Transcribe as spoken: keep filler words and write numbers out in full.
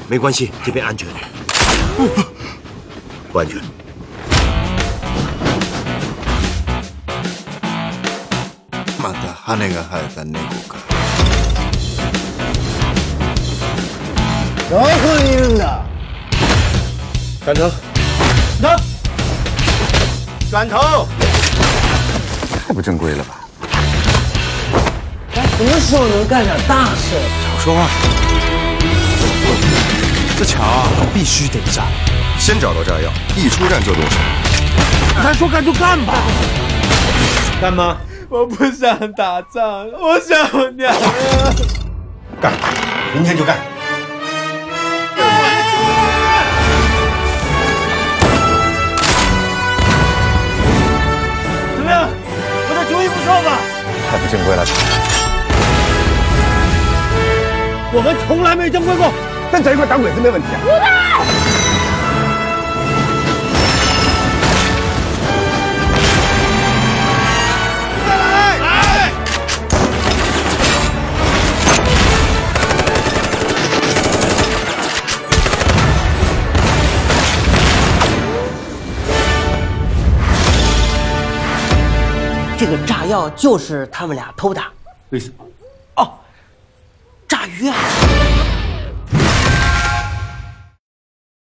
没关系，这边安全。不安全。 また羽が生えた猫か。 どこにいるんだ？ 转头， 走，转头。 太不正规了吧？ 咱什么时候能干点大事？ 少说话。 这桥啊，必须得炸。 先找到炸药，一出站就动手。 咱说干就干吧。 干吗？ 我不想打仗，我想我娘啊！ 干，明天就干。 怎么样？我的主意不错吧？ 太不正规了。 我们从来没正规过， 但在一块打鬼子没问题啊。 吴大。 这个炸药就是他们俩偷的。 为什么？ 哦，炸鱼啊！